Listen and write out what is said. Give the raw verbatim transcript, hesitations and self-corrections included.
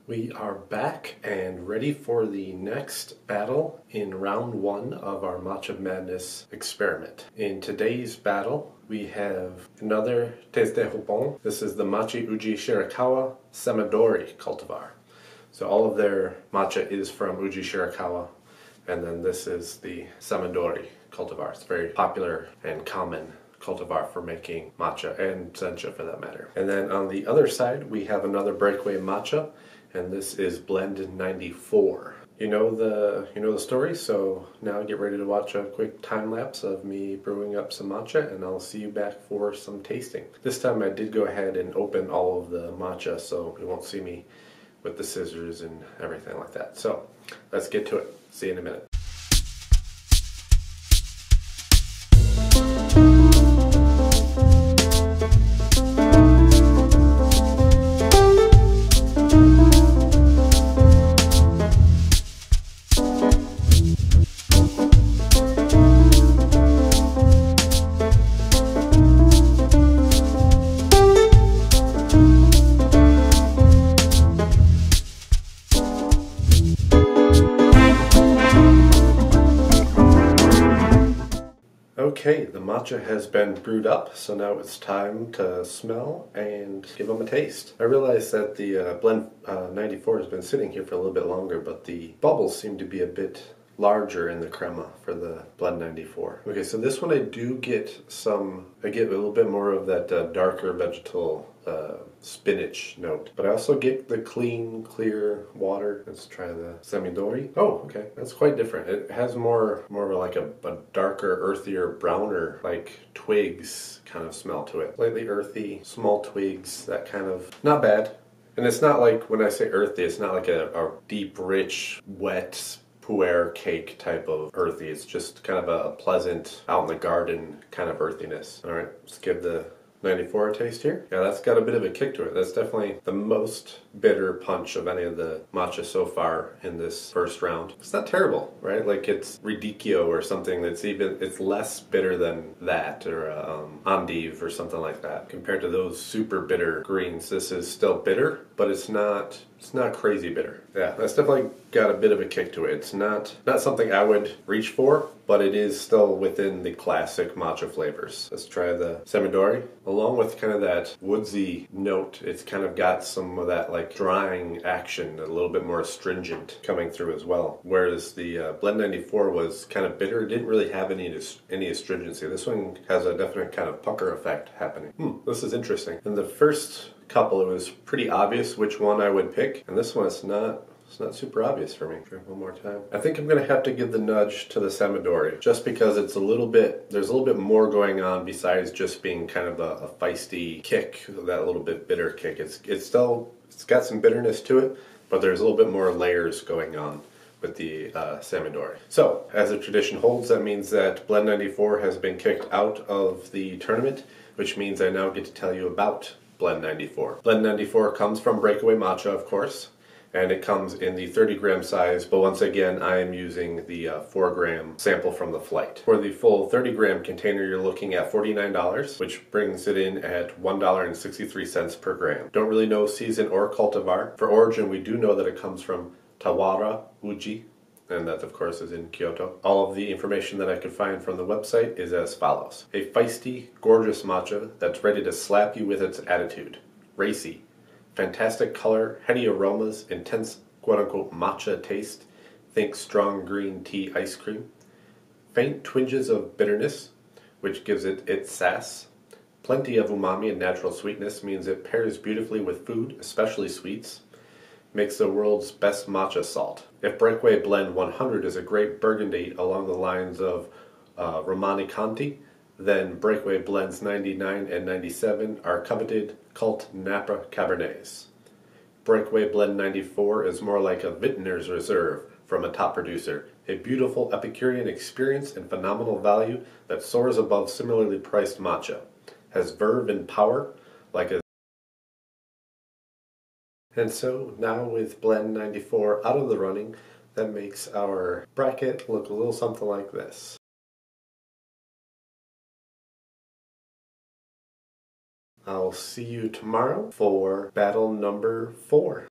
We are back and ready for the next battle in round one of our Matcha Madness experiment. In today's battle, we have another Thés de Houppon. This is the Machi Uji Shirakawa Samadori cultivar. So all of their matcha is from Uji Shirakawa, and then this is the Samadori cultivar. It's very popular and common cultivar for making matcha and sencha for that matter. And then on the other side, we have another breakaway matcha, and this is Blend ninety-four. You know the you know the story, so now get ready to watch a quick time lapse of me brewing up some matcha, and I'll see you back for some tasting. This time I did go ahead and open all of the matcha, so you won't see me with the scissors and everything like that. So let's get to it. See you in a minute. Okay, the matcha has been brewed up, so now it's time to smell and give them a taste. I realize that the uh, Blend uh, ninety-four has been sitting here for a little bit longer, but the bubbles seem to be a bit larger in the crema for the Blend ninety-four. Okay, so this one I do get some, I get a little bit more of that uh, darker vegetal uh, spinach note, but I also get the clean, clear water. Let's try the Samadori. Oh, okay, that's quite different. It has more, more of like a, a darker, earthier, browner, like twigs kind of smell to it. Slightly earthy, small twigs, that kind of, not bad. And it's not like, when I say earthy, it's not like a, a deep, rich, wet, pu'er cake type of earthy. It's just kind of a pleasant, out in the garden kind of earthiness. All right, let's give the ninety-four a taste here. Yeah, that's got a bit of a kick to it. That's definitely the most bitter punch of any of the matcha so far in this first round. It's not terrible, right? Like it's Radicchio or something that's even, it's less bitter than that, or um, Endive or something like that. Compared to those super bitter greens, this is still bitter, but it's not, it's not crazy bitter. Yeah, that's definitely got a bit of a kick to it. It's not, not something I would reach for, but it is still within the classic matcha flavors. Let's try the Samadori. Along with kind of that woodsy note, it's kind of got some of that like drying action, a little bit more astringent coming through as well. Whereas the uh, Blend ninety-four was kind of bitter, it didn't really have any any astringency. This one has a definite kind of pucker effect happening. Hmm, this is interesting. In the first couple, it was pretty obvious which one I would pick, and this one is not. It's not super obvious for me. Try one more time. I think I'm gonna have to give the nudge to the Samadori, just because it's a little bit, there's a little bit more going on besides just being kind of a, a feisty kick, that little bit bitter kick. It's it's still, it's got some bitterness to it, but there's a little bit more layers going on with the uh, Samadori. So, as the tradition holds, that means that Blend ninety-four has been kicked out of the tournament, which means I now get to tell you about Blend ninety-four. Blend ninety-four comes from Breakaway Matcha, of course, and it comes in the thirty gram size, but once again I am using the uh, four gram sample from the flight. For the full thirty gram container you're looking at forty-nine dollars, which brings it in at one dollar and sixty-three cents per gram. Don't really know season or cultivar. For origin we do know that it comes from Tawara Uji, and that of course is in Kyoto. All of the information that I could find from the website is as follows. A feisty, gorgeous matcha that's ready to slap you with its attitude. Racy. Fantastic color, heady aromas, intense quote-unquote matcha taste. Think strong green tea ice cream. Faint twinges of bitterness, which gives it its sass. Plenty of umami and natural sweetness means it pairs beautifully with food, especially sweets. Makes the world's best matcha salt. If Breakaway Blend one hundred is a great burgundy along the lines of uh, Romani Conti, then Breakaway Blends ninety-nine and ninety-seven are coveted cult Napa Cabernets. Breakaway Blend ninety-four is more like a vintner's reserve from a top producer, a beautiful Epicurean experience and phenomenal value that soars above similarly priced matcha. Has verve and power like a And so now with Blend ninety-four out of the running, that makes our bracket look a little something like this. I'll see you tomorrow for battle number four.